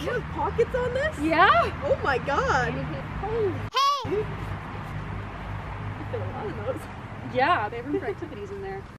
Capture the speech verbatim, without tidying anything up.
You have pockets on this? Yeah. Oh my god. Holy. Hey! You fit a lot of those. Yeah, they have room for activities in there.